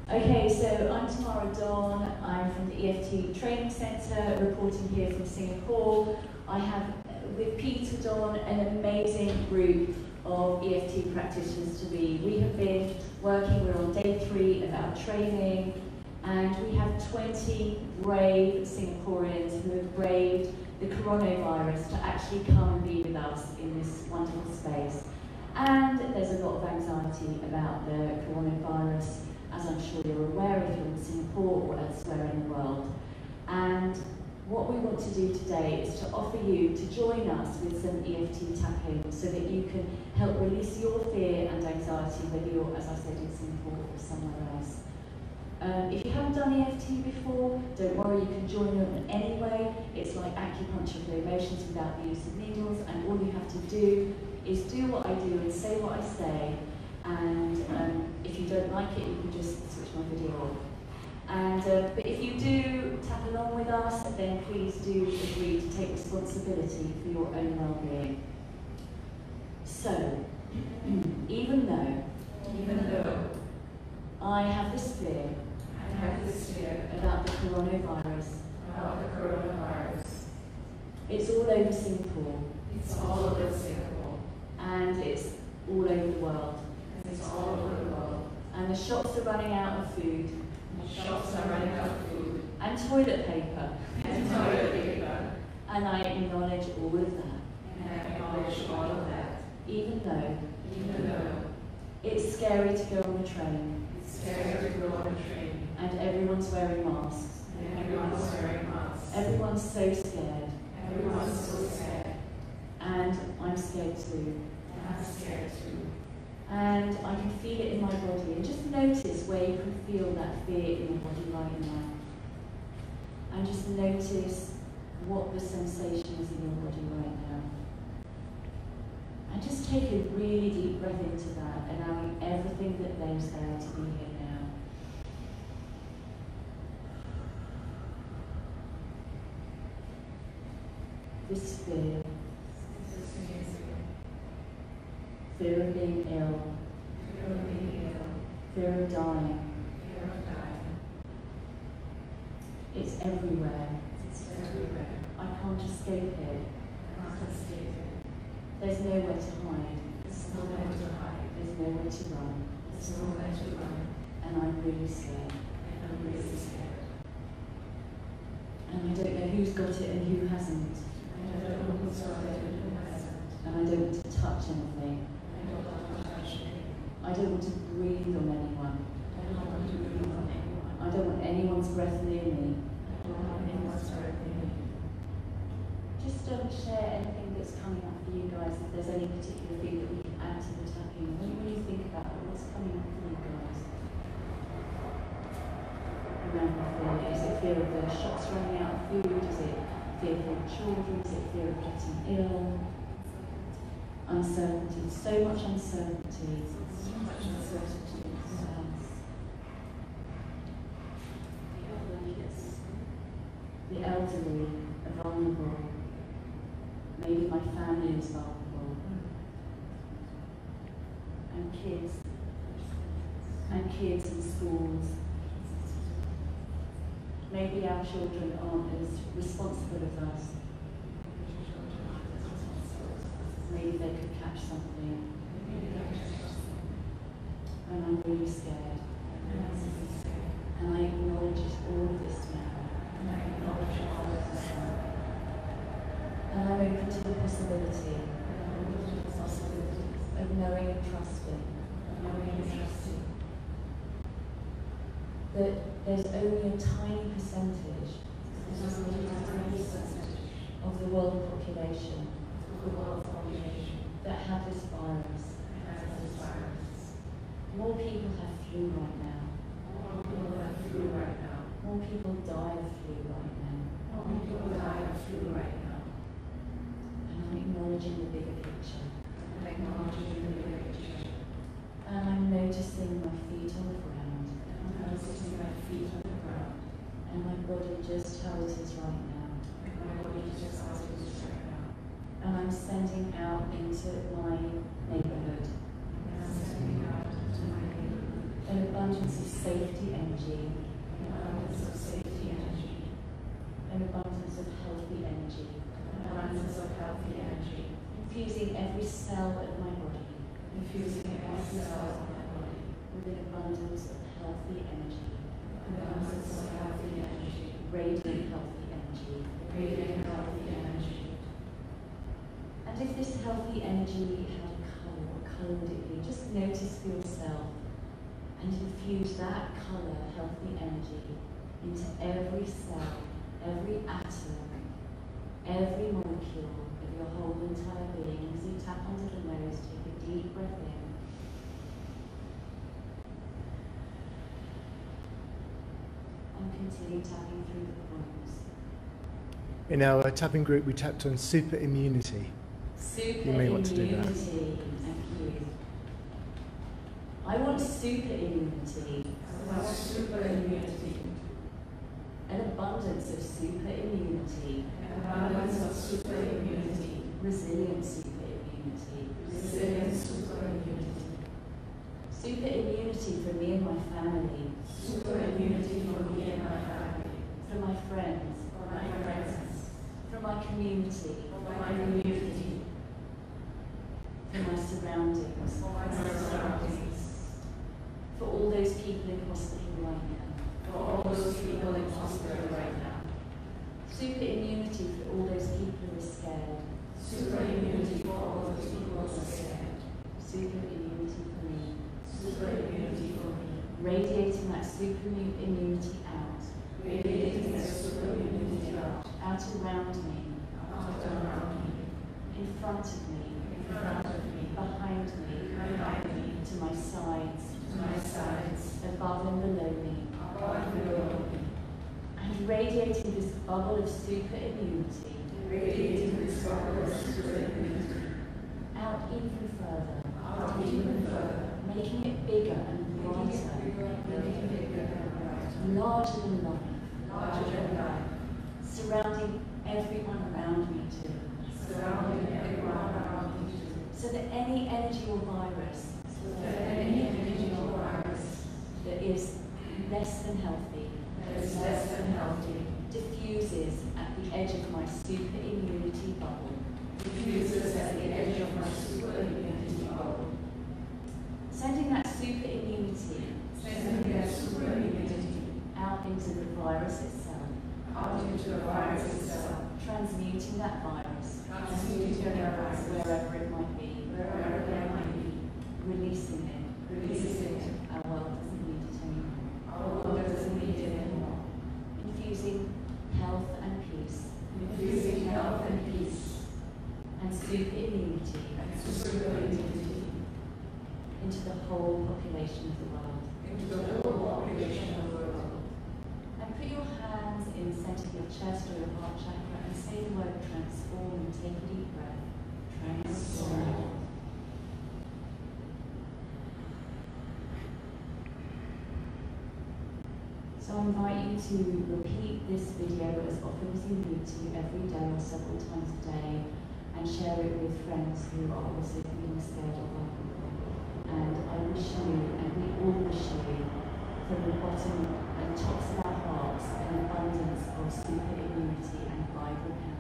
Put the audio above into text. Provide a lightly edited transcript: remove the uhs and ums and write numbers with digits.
Okay, so I'm Tamara Don. I'm from the EFT Training Centre, reporting here from Singapore. I have with Peter Don an amazing group of EFT practitioners to be. We have been working, we're on day 3 of our training, and we have 20 brave Singaporeans who have braved the coronavirus to actually come and be with us in this wonderful space. And there's a lot of anxiety about the coronavirus, as I'm sure you're aware if you're in Singapore or elsewhere in the world. And what we want to do today is to offer you to join us with some EFT tapping so that you can help release your fear and anxiety, whether you're, as I said, in Singapore or somewhere else. If you haven't done EFT before, don't worry, you can join them anyway. It's like acupuncture for emotions without the use of needles, and all you have to do is do what I do and say what I say, and if you don't like it, you can just switch my video off. And but if you do tap along with us, then please do agree to take responsibility for your own well-being. So, even though I have this fear about the coronavirus, it's all over Singapore. And it's all over the world. And the shops are running out of food. And toilet paper. And I acknowledge all of that. Even though it's scary to go on the train. And everyone's wearing masks. Everyone's so scared. And I'm scared too. And I can feel it in my body. And just notice where you can feel that fear in your body right now. And just notice what the sensation is in your body right now. And just take a really deep breath into that, allowing everything that there's there to be here now. This fear. Fear of being ill. Fear of dying. It's everywhere. I can't escape it. There's nowhere to hide. There's nowhere to run. And I'm really scared. And I don't know who's got it and who hasn't. And I don't want to touch anything. I don't want to breathe on anyone. I don't want anyone's breath near me. Just don't share anything that's coming up for you guys, if there's any particular thing that we can add to the tapping. When you think about it, what's coming up for you guys? Remember, is it fear of the shops running out of food? Is it fear for children? Is it fear of getting ill? Uncertainty, so much uncertainty. The elderly are vulnerable. Maybe my family is vulnerable. And kids in schools. Maybe our children aren't as responsible as us. Maybe they could catch something. And I'm really scared. And I acknowledge all of this now. And I'm open to the possibility of knowing and trusting that there's only a tiny percentage of the world population that have this virus. More people have flu right now. More people die of flu right now. And I'm acknowledging the bigger picture. And I'm noticing my feet on the ground. And my body just how it is right now. And I'm sending out into my neighborhood an abundance abundance of safety energy, an abundance of safety energy, an abundance of healthy energy, an abundance of healthy energy, infusing every cell of my body infusing every cell of my body with an abundance of healthy energy, an abundance of healthy energy, radiant healthy energy. radiant healthy energy. And if this healthy energy had a colour, what colour would it be? Just notice for yourself and infuse that colour, healthy energy, into every cell, every atom, every molecule of your whole entire being. As you tap onto the nose, take a deep breath in. And continue tapping through the points. In our tapping group, we tapped on super immunity. Super You may want to do that. immunity. Thank you. I want super immunity. I want super immunity, An abundance of super immunity. an abundance of super immunity, Resilient super immunity. resilient super immunity, Super immunity for me and my family. super immunity for me and my family, For my friends. for my friends, For my community. for my community, For my surroundings. for my surroundings, For all those people in hospital right now. for all those people in hospital right now. Super immunity for all those people who are scared. Super immunity for all those people who are scared. Super immunity for me. Super immunity for me. Radiating that super immunity out. Radiating that super immunity out Around me. around me, In front of me. in front of me, Behind me. behind me, To my sides. to my sides, Above and below me. above and below me. And radiating this bubble of super immunity Radiating this bubble of super immunity out even further. out even further, Making it bigger and making it brighter. bigger, making it bigger and brighter, Larger than life. larger than life, Surrounding everyone around me too. surrounding everyone around me too, So that any energy or virus so that any energy or virus that is less than healthy that is less than healthy diffuses at the edge of my super immunity bubble, diffuses at the edge of my super immunity bubble, sending that super immunity sending that super immunity out into the virus itself, out into the virus itself, transmuting that virus transmuting that virus wherever it might be, wherever there might be, releasing it. releasing it. Our world doesn't need it anymore. Our world doesn't need it anymore. Infusing health and peace Infusing health and peace and super immunity and super immunity into the whole population of the world. into the whole population of the world. And put your hands in the center of your chest or your heart chakra and say the word transform and take a deep breath. Transform. So I invite you to repeat this video as often as you need to, every day or several times a day, and share it with friends who are also feeling scared or vulnerable. And I wish you, and we all wish you, from the bottom and tops of our hearts, an abundance of super immunity and vibrant health.